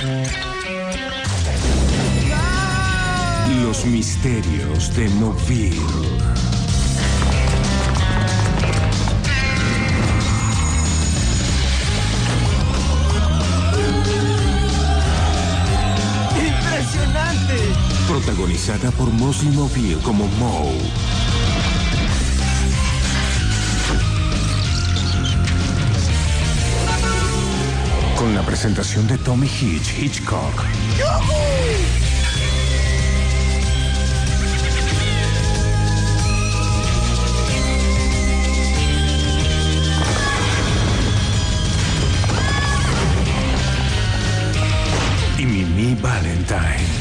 Los misterios de Mobile. ¡Impresionante! Protagonizada por Mosley Mobile como Moe. Con la presentación de Tommy Hitchcock. Y Mimi Valentine.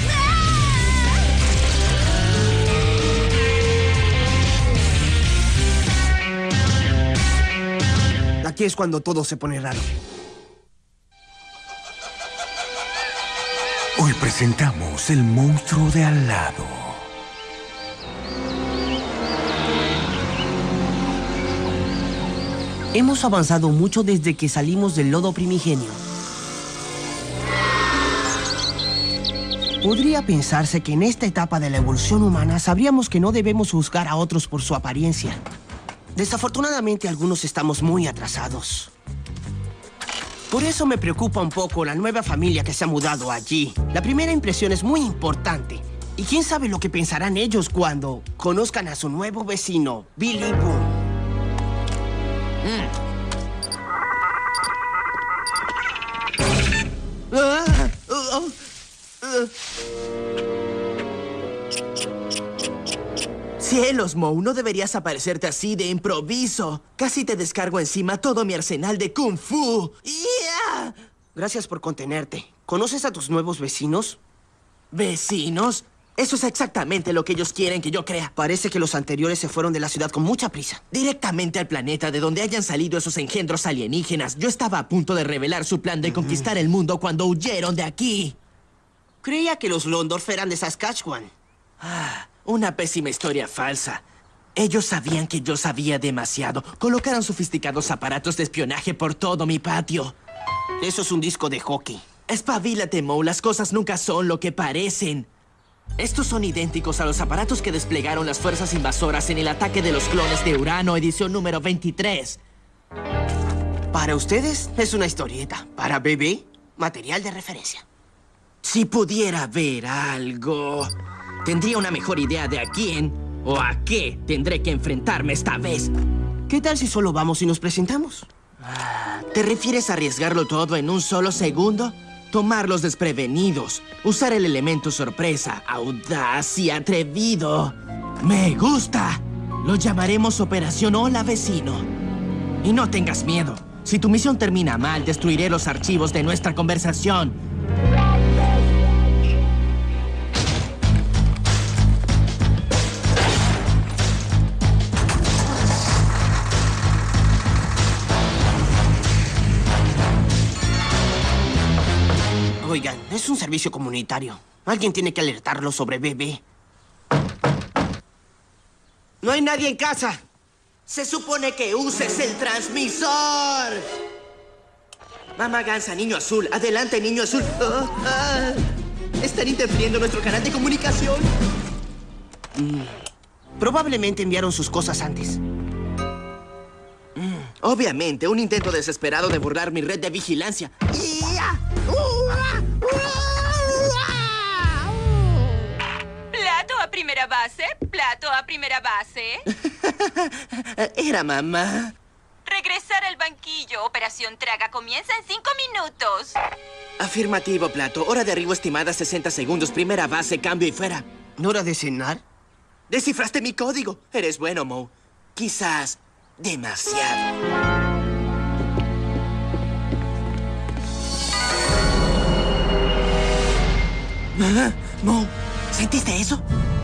Aquí es cuando todo se pone raro. Hoy presentamos El monstruo de al lado. Hemos avanzado mucho desde que salimos del lodo primigenio. Podría pensarse que en esta etapa de la evolución humana sabríamos que no debemos juzgar a otros por su apariencia. Desafortunadamente, algunos estamos muy atrasados. Por eso me preocupa un poco la nueva familia que se ha mudado allí. La primera impresión es muy importante. Y quién sabe lo que pensarán ellos cuando conozcan a su nuevo vecino, Billy Boone. Cielos, Moe, no deberías aparecerte así de improviso. Casi te descargo encima todo mi arsenal de Kung Fu. ¡Yeah! Gracias por contenerte. ¿Conoces a tus nuevos vecinos? ¿Vecinos? Eso es exactamente lo que ellos quieren que yo crea. Parece que los anteriores se fueron de la ciudad con mucha prisa. Directamente al planeta de donde hayan salido esos engendros alienígenas. Yo estaba a punto de revelar su plan de conquistar el mundo cuando huyeron de aquí. Creía que los Londorf eran de Saskatchewan. Una pésima historia falsa. Ellos sabían que yo sabía demasiado. Colocaron sofisticados aparatos de espionaje por todo mi patio. Eso es un disco de hockey. Espabilate, Moe. Las cosas nunca son lo que parecen. Estos son idénticos a los aparatos que desplegaron las fuerzas invasoras en el ataque de los clones de Urano, edición número 23. Para ustedes, es una historieta. Para bebé, material de referencia. Si pudiera ver algo, tendría una mejor idea de a quién o a qué tendré que enfrentarme esta vez. ¿Qué tal si solo vamos y nos presentamos? ¿Te refieres a arriesgarlo todo en un solo segundo? Tomarlos desprevenidos, usar el elemento sorpresa, audaz y atrevido. ¡Me gusta! Lo llamaremos Operación Hola Vecino. Y no tengas miedo. Si tu misión termina mal, destruiré los archivos de nuestra conversación. Oigan, es un servicio comunitario. Alguien tiene que alertarlo sobre bebé. ¡No hay nadie en casa! Se supone que uses el transmisor. Mamá Gansa, niño azul. Adelante, niño azul. Están interfiriendo en nuestro canal de comunicación. Probablemente enviaron sus cosas antes. Obviamente, un intento desesperado de burlar mi red de vigilancia. ¿Plato a primera base? ¿Plato a primera base? Era mamá. Regresar al banquillo. Operación Traga comienza en 5 minutos. Afirmativo, Plato. Hora de arribo estimada 60 segundos. Primera base, cambio y fuera. ¿Hora de cenar? Descifraste mi código. Eres bueno, Moe. Quizás demasiado. Moe, ¿sentiste eso?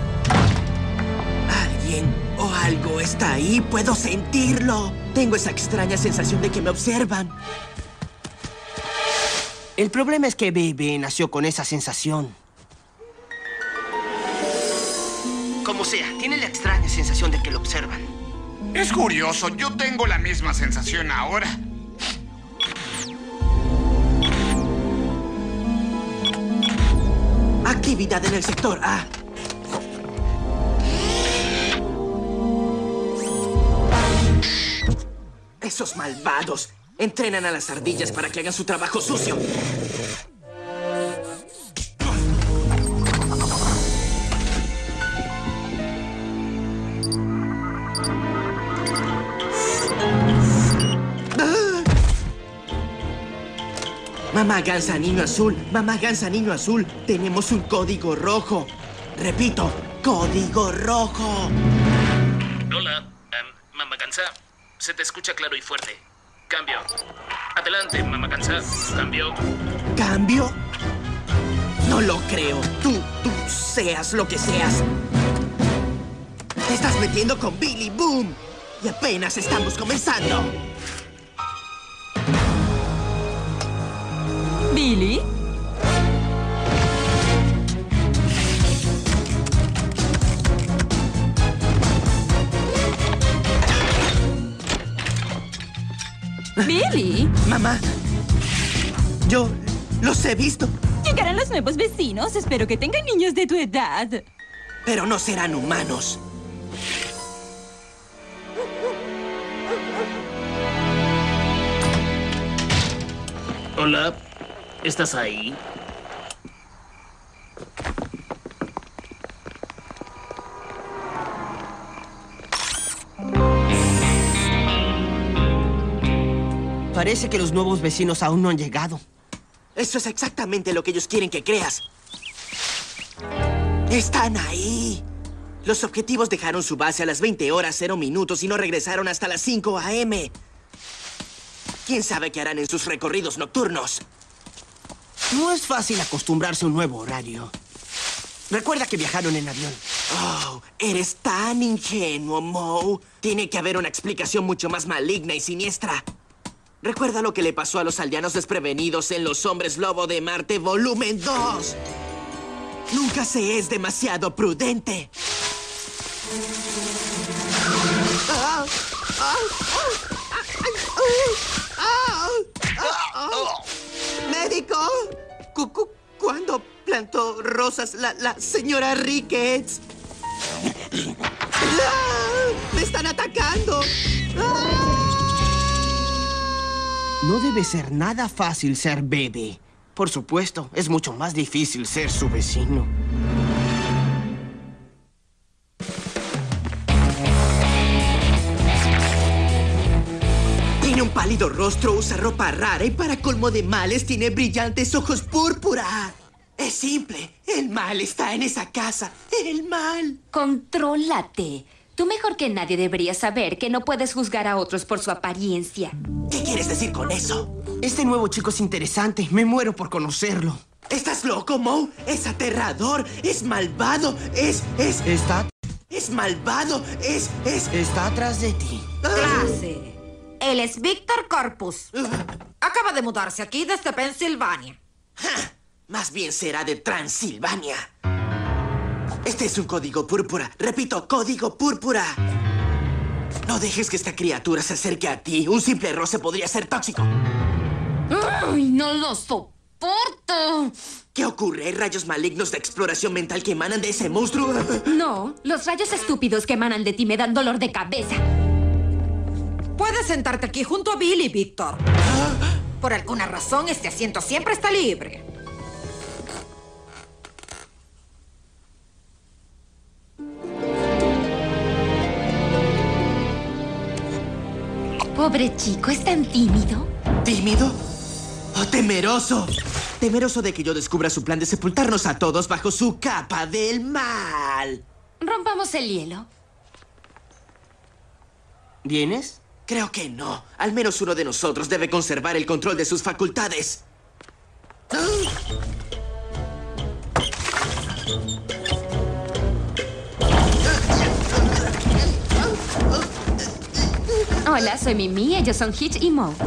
Alguien o algo está ahí. Puedo sentirlo. Tengo esa extraña sensación de que me observan. El problema es que Bebe nació con esa sensación. Como sea, tiene la extraña sensación de que lo observan. Es curioso, yo tengo la misma sensación ahora. actividad en el sector A. Esos malvados entrenan a las ardillas para que hagan su trabajo sucio. Mamá Gansa, niño azul. Mamá Gansa, niño azul. Tenemos un código rojo. Repito, código rojo. Hola, Mamá Gansa. Se te escucha claro y fuerte. Cambio. Adelante, Mamá Gansa. Cambio. ¿Cambio? No lo creo. Tú seas lo que seas. Te estás metiendo con Billy Boom. Y apenas estamos comenzando. ¿Billy? ¿Billy? Mamá, yo los he visto, Llegarán los nuevos vecinos. Espero que tengan niños de tu edad. pero no serán humanos. Hola, ¿estás ahí? Parece que los nuevos vecinos aún no han llegado. Eso es exactamente lo que ellos quieren que creas. ¡Están ahí! Los objetivos dejaron su base a las 20 horas 0 minutos y no regresaron hasta las 5 a.m. ¿Quién sabe qué harán en sus recorridos nocturnos? No es fácil acostumbrarse a un nuevo horario. Recuerda que viajaron en avión. Oh, eres tan ingenuo, Moe. Tiene que haber una explicación mucho más maligna y siniestra. Recuerda lo que le pasó a los aldeanos desprevenidos en Los Hombres Lobo de Marte, volumen 2. Nunca se es demasiado prudente. ¡Médico! ¿Cuándo plantó rosas la señora Ricketts? ¡Me están atacando! No debe ser nada fácil ser bebé. Por supuesto, es mucho más difícil ser su vecino. Tiene un pálido rostro, usa ropa rara y para colmo de males tiene brillantes ojos púrpura. Es simple. El mal está en esa casa. El mal. Contrólate. Tú mejor que nadie deberías saber que no puedes juzgar a otros por su apariencia. ¿Qué quieres decir con eso? Este nuevo chico es interesante. Me muero por conocerlo. ¿Estás loco, Moe? Es aterrador. Es malvado. Es malvado. Está atrás de ti. Clase. Él es Víctor Corpus. Acaba de mudarse aquí desde Pensilvania. ¡Ja! Más bien será de Transilvania. Este es un código púrpura. Repito, código púrpura. No dejes que esta criatura se acerque a ti. Un simple roce podría ser tóxico. ¡Ay, no lo soporto! ¿Qué ocurre? ¿Hay rayos malignos de exploración mental que emanan de ese monstruo? No, los rayos estúpidos que emanan de ti me dan dolor de cabeza. Puedes sentarte aquí junto a Billy, Víctor. Por alguna razón, este asiento siempre está libre. Pobre chico, ¿es tan tímido? ¿Tímido? ¡Oh, temeroso! Temeroso de que yo descubra su plan de sepultarnos a todos bajo su capa del mal. Rompamos el hielo. ¿Vienes? Creo que no. Al menos uno de nosotros debe conservar el control de sus facultades. Hola, soy Mimi, ellos son Hitch y Moe.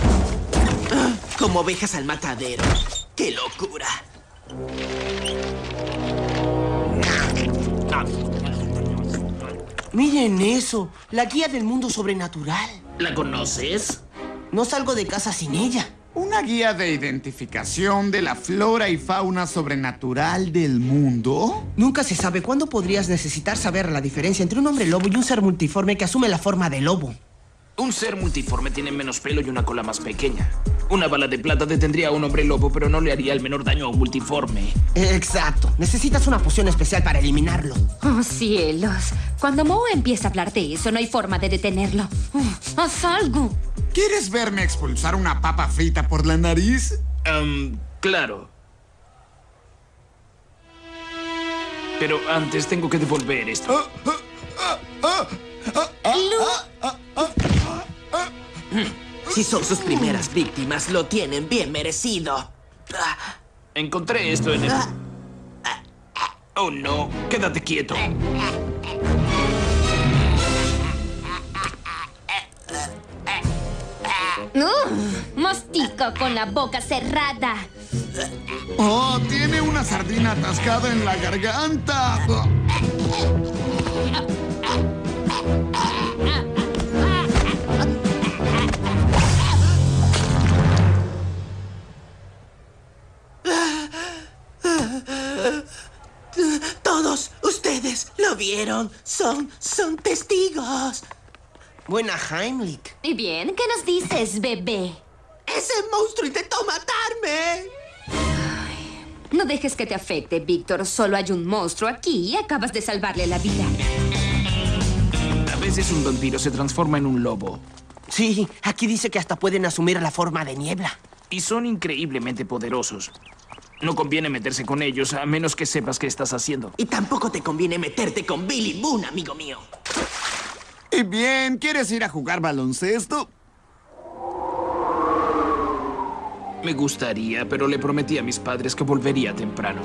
Como ovejas al matadero. ¡Qué locura! Miren eso, la guía del mundo sobrenatural. ¿La conoces? No salgo de casa sin ella. ¿Una guía de identificación de la flora y fauna sobrenatural del mundo? Nunca se sabe cuándo podrías necesitar saber la diferencia entre un hombre lobo y un ser multiforme que asume la forma de lobo. Un ser multiforme tiene menos pelo y una cola más pequeña. Una bala de plata detendría a un hombre lobo, pero no le haría el menor daño a un multiforme. Exacto. Necesitas una poción especial para eliminarlo. Oh, cielos. Cuando Moe empieza a hablar de eso, no hay forma de detenerlo. ¡Haz algo! ¿Quieres verme expulsar una papa frita por la nariz? Claro. Pero antes tengo que devolver esto. Si son sus primeras víctimas, lo tienen bien merecido. Encontré esto en el... Oh, no. Quédate quieto. Mastica con la boca cerrada. ¡Oh! Tiene una sardina atascada en la garganta. Todos ustedes lo vieron. Son testigos. Buena, Heimlich. ¿Y bien? ¿Qué nos dices, bebé? ¡Ese monstruo intentó matarme! No dejes que te afecte, Víctor. Solo hay un monstruo aquí y acabas de salvarle la vida. A veces un vampiro se transforma en un lobo. Sí, aquí dice que hasta pueden asumir la forma de niebla. Y son increíblemente poderosos. No conviene meterse con ellos, a menos que sepas qué estás haciendo. Y tampoco te conviene meterte con Billy Boone, amigo mío. Y bien, ¿quieres ir a jugar baloncesto? Me gustaría, pero le prometí a mis padres que volvería temprano.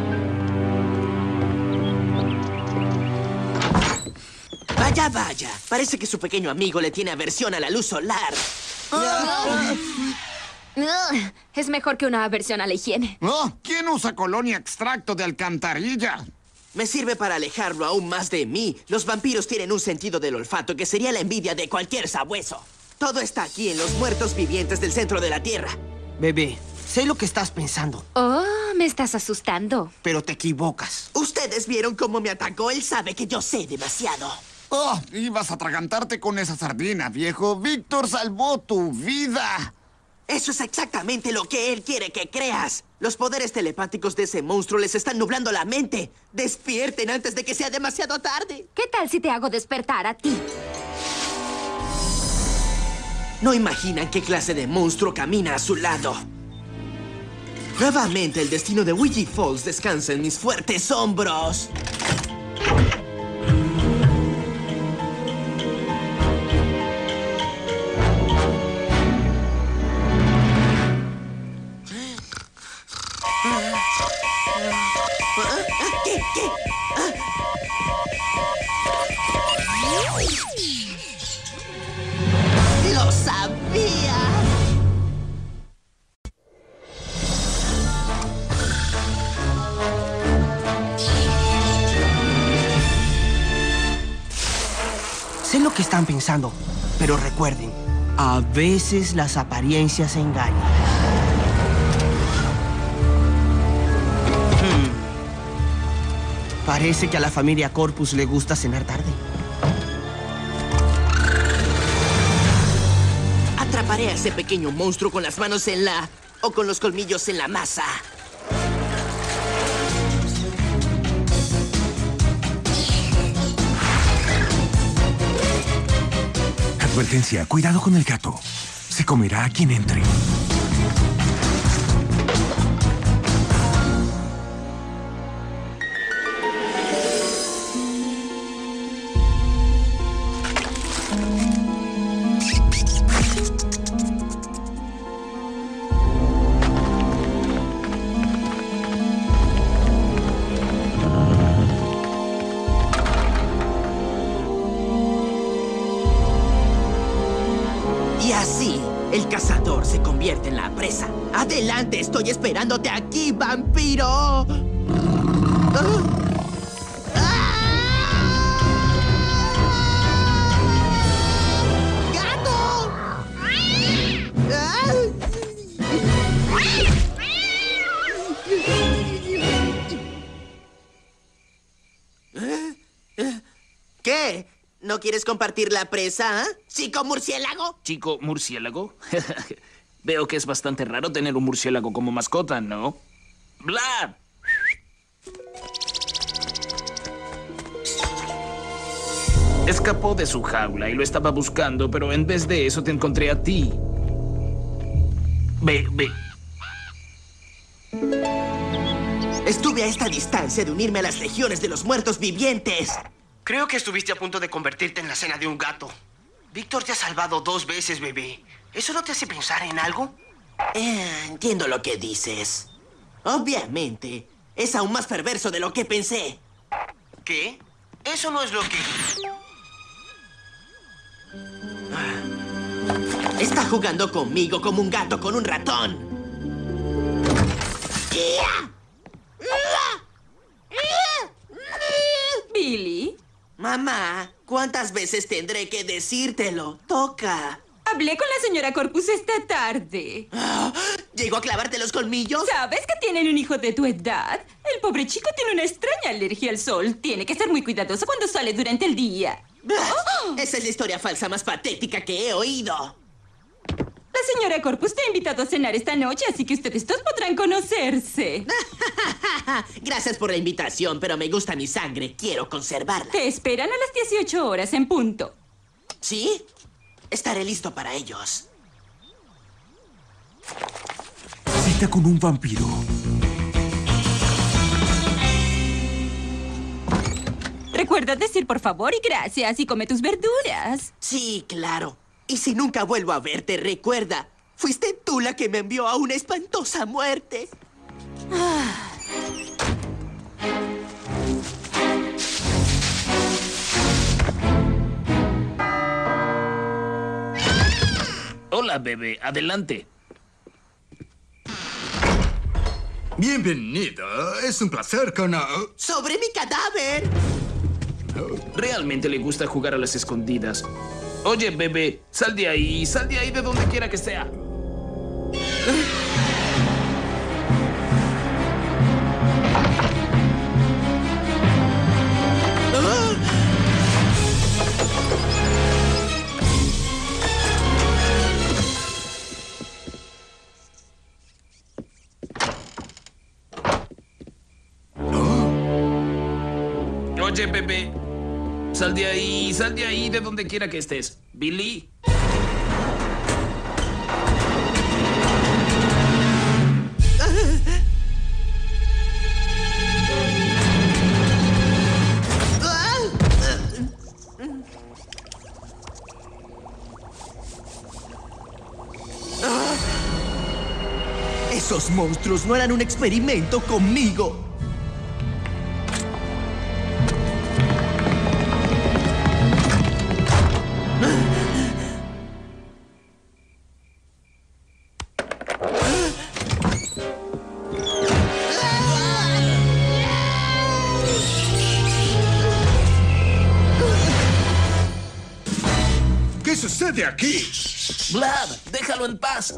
Vaya, vaya. Parece que su pequeño amigo le tiene aversión a la luz solar. Es mejor que una aversión a la higiene. Oh, ¿quién usa colonia extracto de alcantarilla? Me sirve para alejarlo aún más de mí. Los vampiros tienen un sentido del olfato que sería la envidia de cualquier sabueso. Todo está aquí en los muertos vivientes del centro de la Tierra. Bebé, sé lo que estás pensando, Oh, me estás asustando. pero te equivocas. Ustedes vieron cómo me atacó. Él sabe que yo sé demasiado. Oh, ibas a atragantarte con esa sardina, viejo. Víctor salvó tu vida. Eso es exactamente lo que él quiere que creas. Los poderes telepáticos de ese monstruo les están nublando la mente. Despierten antes de que sea demasiado tarde. ¿Qué tal si te hago despertar a ti? No imaginan qué clase de monstruo camina a su lado. Nuevamente, el destino de Ouija Falls descansa en mis fuertes hombros. ¿Qué? ¡Lo sabía! Sé lo que están pensando, pero recuerden, a veces las apariencias engañan. Parece que a la familia Corpus le gusta cenar tarde. Atraparé a ese pequeño monstruo con las manos en la... o con los colmillos en la masa. Advertencia, cuidado con el gato. Se comerá a quien entre. Y así, el cazador se convierte en la presa. ¡Adelante! ¡Estoy esperándote aquí, vampiro! ¡Ah! ¡Gato! ¡Ah! ¿No quieres compartir la presa, chico murciélago? ¿Chico murciélago? Veo que es bastante raro tener un murciélago como mascota, ¿no? ¡Vlad! Escapó de su jaula y lo estaba buscando, pero en vez de eso te encontré a ti. Ve. Estuve a esta distancia de unirme a las legiones de los muertos vivientes. Creo que estuviste a punto de convertirte en la cena de un gato. Víctor te ha salvado 2 veces, bebé. ¿Eso no te hace pensar en algo? Entiendo lo que dices. Obviamente, es aún más perverso de lo que pensé. ¿Qué? Eso no es lo que... Está jugando conmigo como un gato con un ratón. Billy, Mamá, ¿cuántas veces tendré que decírtelo? Toca. hablé con la señora Corpus esta tarde. ¿Llegó a clavarte los colmillos? ¿Sabes que tienen un hijo de tu edad? El pobre chico tiene una extraña alergia al sol. Tiene que ser muy cuidadoso cuando sale durante el día. Esa es la historia falsa más patética que he oído. La señora Corpus te ha invitado a cenar esta noche, así que ustedes dos podrán conocerse. Gracias por la invitación, pero me gusta mi sangre. Quiero conservarla. Te esperan a las 18 horas en punto. ¿Sí? Estaré listo para ellos. Cita con un vampiro. Recuerda decir por favor y gracias y come tus verduras. Sí, claro. Y si nunca vuelvo a verte, recuerda, fuiste tú la que me envió a una espantosa muerte. Hola, bebé. Adelante. Bienvenido. Es un placer conocer... ¡Sobre mi cadáver! Realmente le gusta jugar a las escondidas. Oye, bebé, sal de ahí de donde quiera que sea. Oye, bebé, sal de ahí de donde quiera que estés. Billy. Esos monstruos no harán un experimento conmigo. ¿Qué sucede aquí? Vlad, déjalo en paz.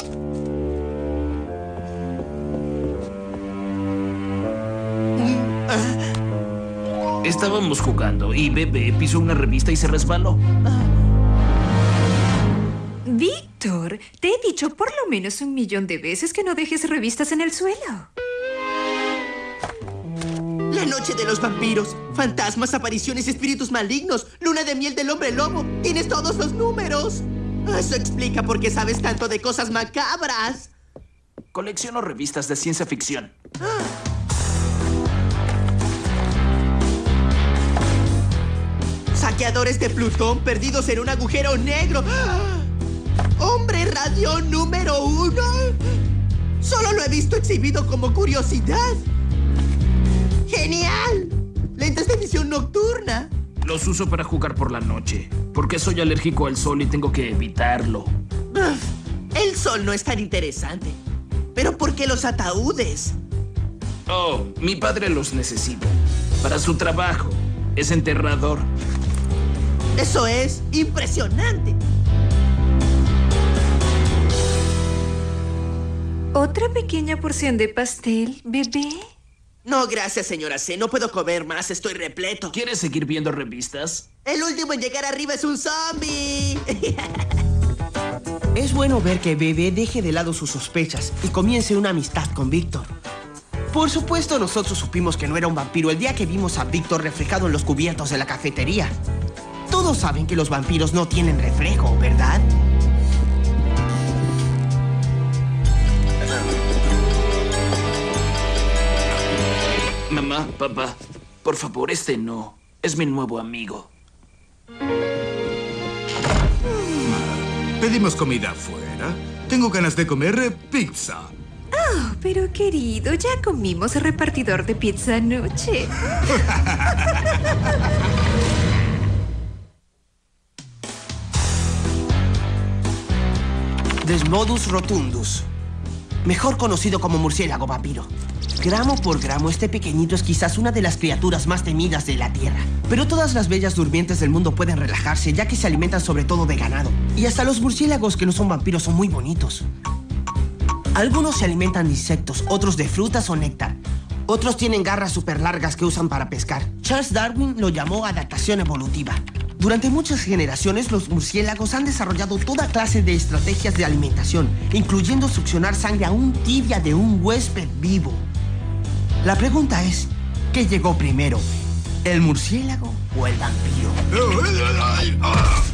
Estábamos jugando y bebé pisó una revista y se resbaló. Víctor, te he dicho por lo menos 1.000.000 de veces que no dejes revistas en el suelo. La noche de los vampiros, fantasmas, apariciones, espíritus malignos, luna de miel del hombre lobo. Tienes todos los números. Eso explica por qué sabes tanto de cosas macabras. Colecciono revistas de ciencia ficción. Saqueadores de Plutón perdidos en un agujero negro. ¡Hombre radio número 1! Solo lo he visto exhibido como curiosidad. ¡Genial! Lentes de visión nocturna. Los uso para jugar por la noche, porque soy alérgico al sol y tengo que evitarlo. El sol no es tan interesante. ¿Pero por qué los ataúdes? Oh, mi padre los necesita. Para su trabajo. Es enterrador. Eso es impresionante. ¿Otra pequeña porción de pastel, bebé? No, gracias, señora C. No puedo comer más. Estoy repleto. ¿Quieres seguir viendo revistas? El último en llegar arriba es un zombie. Es bueno ver que Bebé deje de lado sus sospechas y comience una amistad con Víctor. Por supuesto, nosotros supimos que no era un vampiro el día que vimos a Víctor reflejado en los cubiertos de la cafetería. Todos saben que los vampiros no tienen reflejo, ¿verdad? Mamá, papá, por favor, este no. Es mi nuevo amigo. Pedimos comida afuera. Tengo ganas de comer pizza. Oh, pero querido, ya comimos repartidor de pizza anoche. Desmodus rotundus, mejor conocido como murciélago vampiro. Gramo por gramo, este pequeñito es quizás una de las criaturas más temidas de la Tierra. Pero todas las bellas durmientes del mundo pueden relajarse, ya que se alimentan sobre todo de ganado. Y hasta los murciélagos que no son vampiros son muy bonitos. Algunos se alimentan de insectos, otros de frutas o néctar. Otros tienen garras súper largas que usan para pescar. Charles Darwin lo llamó adaptación evolutiva. Durante muchas generaciones, los murciélagos han desarrollado toda clase de estrategias de alimentación, incluyendo succionar sangre aún tibia de un huésped vivo. La pregunta es, ¿qué llegó primero? ¿El murciélago o el vampiro?